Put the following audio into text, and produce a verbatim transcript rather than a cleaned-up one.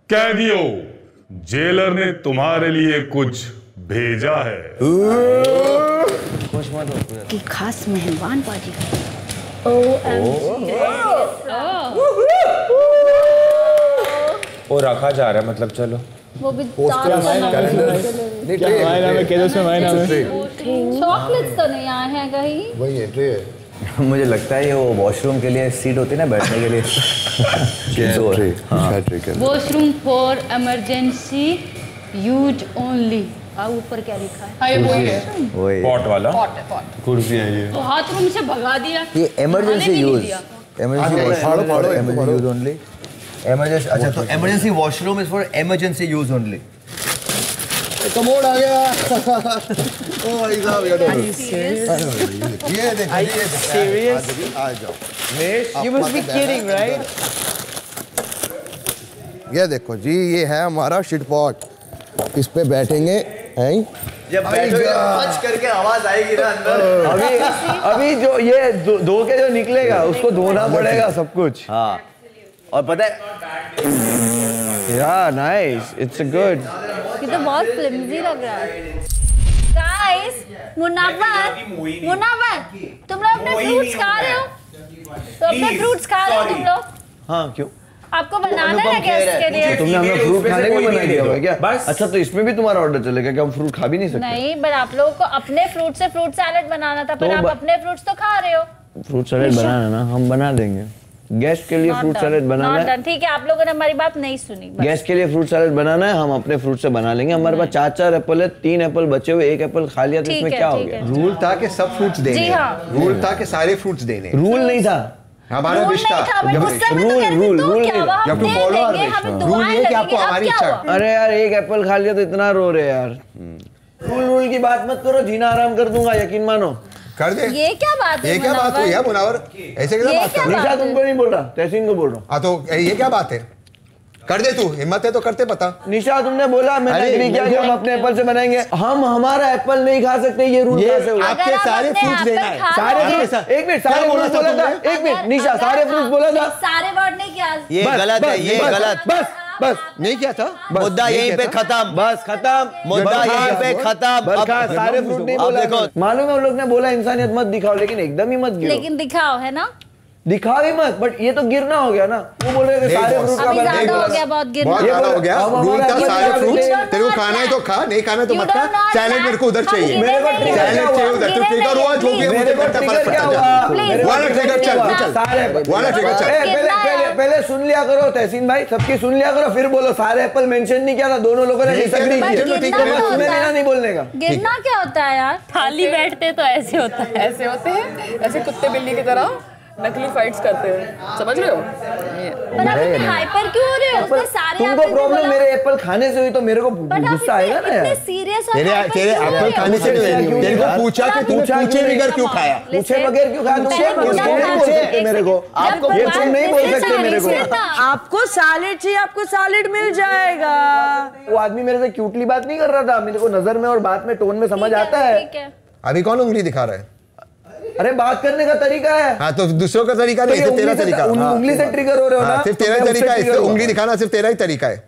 कैदियों, जेलर ने तुम्हारे लिए कुछ भेजा है। कि खास मेहमान बाजी। वो रखा जा रहा है, मतलब चलो वो भी चॉकलेट्स तो नहीं आए हैं कहीं। वही है ट्रे है। मुझे लगता है ये वो वॉशरूम के लिए सीट होती है ना बैठने के लिए। Washroom for emergency use only. हाँ ऊपर क्या लिखा है? हाँ ये वही है, वही पॉट वाला पॉट है पॉट। कुर्सी है ये। तो हाथ रूम से भगा दिया। ये emergency use emergency use only emergency. अच्छा तो emergency washroom is for emergency use only. Commode आ गया। ओ भाई साहब ये देखो ये सीरियस आ जाओ। You must be kidding, right? ये देखो जी, ये है हमारा शिट पॉट। इस पे बैठेंगे हैं। जब बैठोगे पंच करके आवाज आएगी ना अंदर। अभी अभी जो ये धो के जो निकलेगा उसको धोना पड़ेगा सब कुछ। हाँ और पता है यार नाइस इट्स गुड। ये तो बहुत फ्लिमजी लग रहा है। गाइस, मुनावर मुनावर तुम लोग अपने फ्रूट्स खा रहे हो? तो अपने फ्रूट्स खा रहे हो तुम लोग? हाँ क्यों? आपको बनाना है क्या इसके लिए? तुमने हमें फ्रूट खाने को मना किया हुआ है क्या? बस अच्छा तो इसमें भी तुम्हारा ऑर्डर चलेगा कि हम फ्रूट खा भी नहीं सकते? नहीं, बट आप लोगों को अपने फ्रूट से फ्रूट सैलेड बनाना था, पर आप अपने फ्रूट्स तो खा रहे हो। फ्रूट सैलेड बनाना ना हम बना देंगे। गेस्ट के लिए फ्रूट सैलेड बनाना है। ठीक है, आप लोगों ने हमारी बात नहीं सुनी। गेस्ट के लिए फ्रूट सैलेड बनाना है, हम अपने फ्रूट से बना लेंगे। हमारे पास चार चार एप्पल है, तीन एप्पल बचे हुए, एक एप्पल खा लिया तो इसमें क्या हो गया? रूल था कि सब फ्रूट्स देने। रूल था कि सारे फ्रूट्स देने। रूल नहीं था, हमारा विश था। रूल रूल रूल नहीं था। You have to follow our wish। Rule ये कि आपको हमारी इच्छा। अरे यार एक एप्पल खा लिया तो इतना रो रहे यार। रूल रूल की बात मत करो, जीना आराम कर दूंगा, यकीन मानो। कर दे। ये क्या बात है? ये क्या बात हुई है मुनावर? ऐसे कैसे बात कर रहा है? निशा तुमको नहीं बोल रहा, तहसीन को बोल रहा हूँ। हाँ तो ये क्या बात है? कर दे तू, हिम्मत है तो करते पता। निशा तुमने बोला मैंने एग्री किया कि हम अपने एप्पल से बनाएंगे। हम हमारा एप्पल नहीं खा सकते, ये रूल कैसे हुआ? आपके सारे फ्रूट्स देना है। सारे एक मिनट सारे फ्रूट्स बोला था। एक मिनट निशा सारे फ्रूट्स बोला था। सारे वर्ड नहीं किया। ये गलत है, ये गलत। बस बस नहीं किया था। मुद्दा यहीं पे खत्म। बस खत्म, मुद्दा यहीं पे खत्म। अब सारे फ्रूट नहीं बोला। देखो मालूम है उन लोग ने बोला इंसानियत मत दिखाओ, लेकिन एकदम ही मत गिरो। लेकिन दिखाओ है ना, दिखाओ ही मत। बट ये तो गिरना हो गया ना। वो बोल रहे सारे फ्रूट का ज्यादा हो गया, बहुत गिरना बहुत ज्यादा हो गया। रूल था सारे फ्रूट्स तेरे को खाना है तो खा, नहीं खाना है तो मत खा। सैलेड मेरे को उधर चाहिए, मेरे को सैलेड चाहिए उधर। तू ट्रिगर हुआ जो भी है मुझे करता फर्क पड़ता है। वाला ट्रिगर चल चल सारे वाला ट्रिगर चल। पहले पहले पहले सुन लिया करो तहसीन भाई, सबकी सुन लिया करो, फिर बोलो। सारे एप्पल मेंशन नहीं किया था, दोनों लोगों ने डिसएग्री किया। तुम्हें नहीं बोलने का। गिरना क्या होता है यार? खाली बैठते तो ऐसे होता है। ऐसे होते हैं, ऐसे कुत्ते बिल्ली की तरह नकली फाइट्स करते हैं, समझ रहे हो? पर आप इतने हाइपर क्यों हो रहे हो? उसने सारे तुमको प्रॉब्लम मेरे एप्पल खाने से हुई तो मेरे को गुस्सा आएगा ना यार। इतने सीरियस और तेरे तेरे एप्पल खाने से तेरे को पूछा कि तू पूछे बगैर क्यों खाया? पूछे बगैर क्यों खाया? तुम नहीं बोल सकते मेरे को। आपको ये तुम नहीं बोल सकते मेरे को। आपको सैलेड चाहिए, आपको सैलेड मिल जाएगा। वो आदमी मेरे से क्यूटली बात नहीं कर रहा था, मेरे को नजर में और बात में टोन में समझ आता है। अभी कौन उंगली दिखा रहा है? अरे बात करने का तरीका है। हाँ तो दूसरों का तरीका नहीं, सिर्फ तेरा तरीका। उंगली से ट्रिगर हो रहे हो ना। सिर्फ तेरा तरीका है, उंगली दिखाना सिर्फ तेरा ही तरीका है।